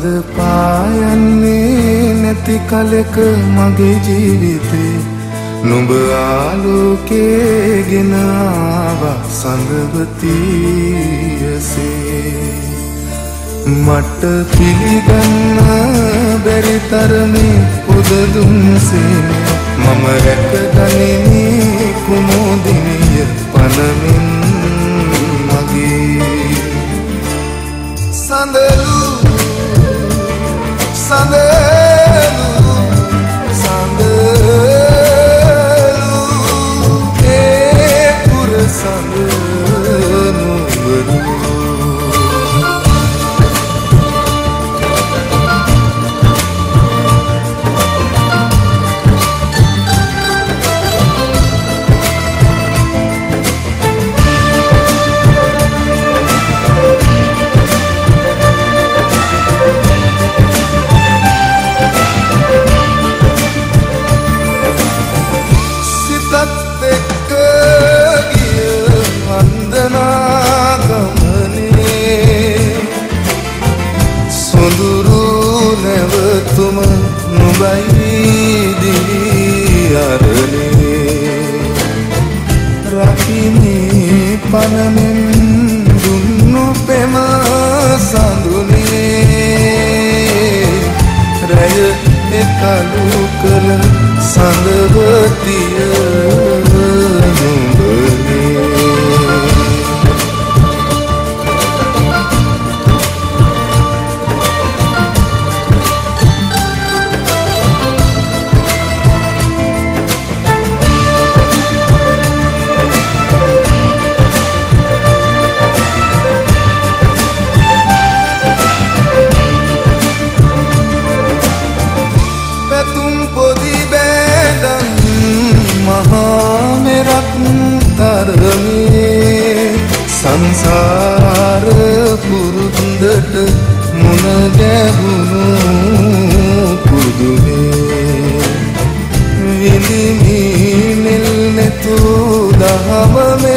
පායන්නේ නැති කලක මගේ ජීවිතේ නුඹ ආලෝකේ ගෙන ආවා සඳවතියසේ මට පිළිගන්න බැරි තරමේ පුදදුන්සේ මම රැකගනිමි කුමුදිනිය පනමින් මගේ සඳලු සඳලු සඳලු ඒ පුර සඳලු तुम नुबाई दी अरने राखीनी पनमें दुन्नु पेमा सांदुने रह एकालू कल सांदवतीय नुबने संसार पुरुंदट मुन गहुनु पुदुमे विलिमी निलने तू दहम में